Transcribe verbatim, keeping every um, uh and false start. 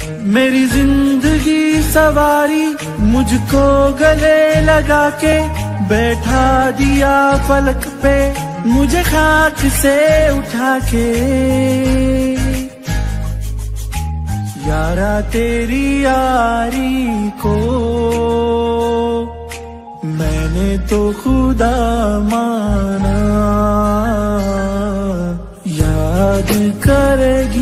मेरी जिंदगी सवारी मुझको गले लगा के बैठा दिया फलक पे मुझे खाक से उठा के। यारा तेरी यारी को मैंने तो खुदा माना, याद करेगी